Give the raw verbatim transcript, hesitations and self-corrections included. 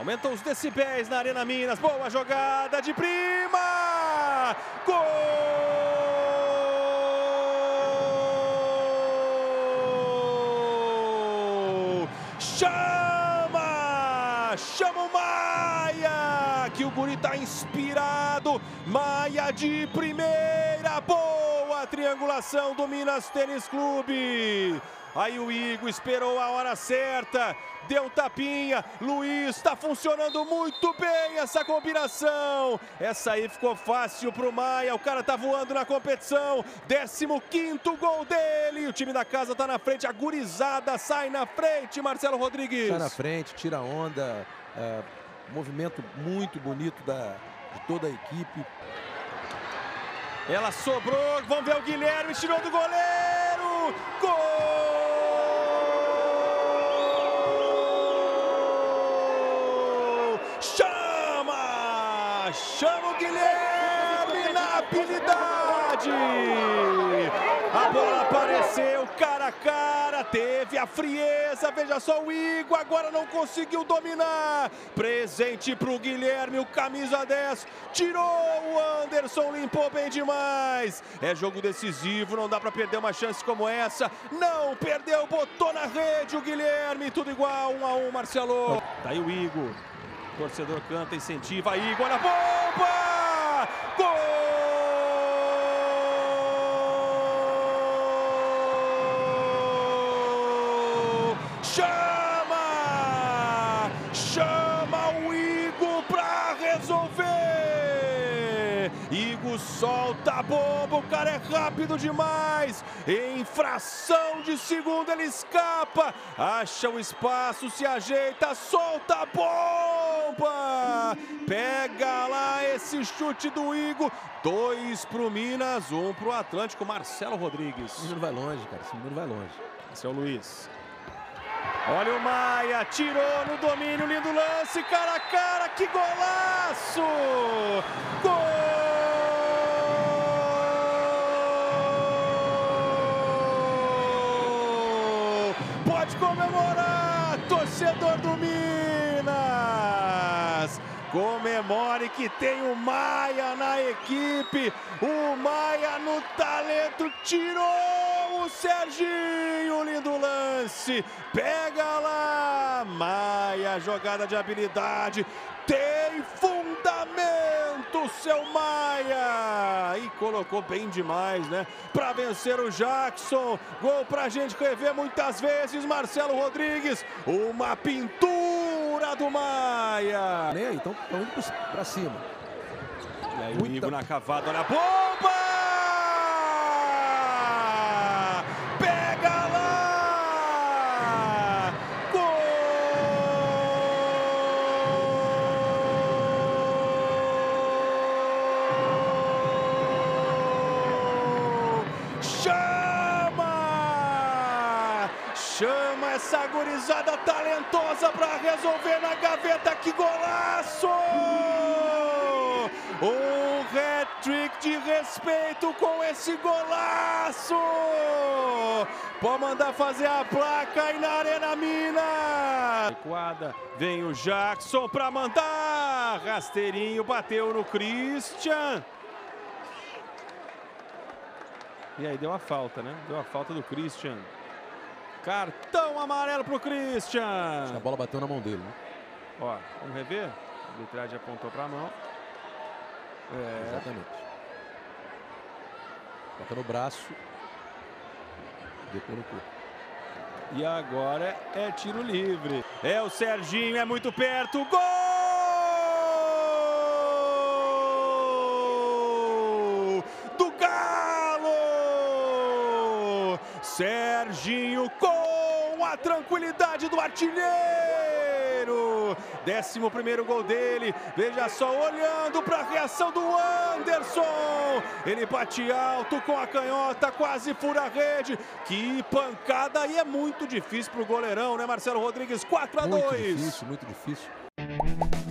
Aumentam os decibéis na Arena Minas. Boa jogada de prima! Gol! Chama! Chama o Maia! Que o guri tá inspirado. Maia de primeira. Boa triangulação do Minas Tênis Clube. Aí o Igor esperou a hora certa, deu tapinha, Luiz, está funcionando muito bem essa combinação. Essa aí ficou fácil pro Maia, o cara tá voando na competição, décimo quinto gol dele. O time da casa tá na frente, a gurizada sai na frente, Marcelo Rodrigues. Sai na frente, tira a onda, é, movimento muito bonito da, de toda a equipe. Ela sobrou, vamos ver o Guilherme, tirou do goleiro, gol! Chama! Chama o Guilherme na habilidade! A bola apareceu cara a cara, teve a frieza, veja só o Igor, agora não conseguiu dominar. Presente pro Guilherme, o camisa dez, tirou o Anderson, limpou bem demais. É jogo decisivo, não dá pra perder uma chance como essa. Não perdeu, botou na rede o Guilherme, tudo igual, um a um, Marcelo. Daí o Igor, torcedor canta, incentiva, Igor na bomba! Gol! Chama! Chama o Igor pra resolver! Igor solta a bomba, o cara é rápido demais! Em fração de segundo ele escapa, acha o espaço, se ajeita, solta a bomba! Pega lá esse chute do Igor, dois pro Minas, um pro Atlântico, Marcelo Rodrigues. Esse menino vai longe, cara, esse menino vai longe. Esse é o Luiz. Olha o Maia, tirou no domínio, lindo lance, cara a cara, que golaço! Gol! Pode comemorar, torcedor do Minas! Comemore que tem o Maia na equipe, o Maia no talento, tirou o Serginho, lindo lance, pega lá, Maia, jogada de habilidade, tem fundamento, seu Maia, e colocou bem demais, né, para vencer o Jackson, gol pra gente rever muitas vezes, Marcelo Rodrigues, uma pintura do Maia. Nem aí, então indo pra cima. E aí o Igor na cavada, olha a bomba! Pega lá! Gol! Chama! Chama essa gurizada talentosa para resolver na gaveta, que golaço! Um hat-trick de respeito com esse golaço! Pode mandar fazer a placa aí na Arena Minas! Recuada, vem o Jackson para mandar! Rasteirinho, bateu no Christian. E aí deu a falta, né? Deu a falta do Christian. Cartão amarelo pro Christian! Acho que a bola bateu na mão dele, né? Ó, vamos rever? A arbitragem apontou para a mão. É. Exatamente. Toca no braço. Depois no corpo. E agora é tiro livre. É o Serginho, é muito perto. Gol! Do Galo! Serginho com a tranquilidade do artilheiro. Décimo primeiro gol dele, veja só, olhando para a reação do Anderson, ele bate alto com a canhota, quase fura a rede, que pancada, e é muito difícil para o goleirão, né, Marcelo Rodrigues? quatro a dois. Muito difícil, muito difícil.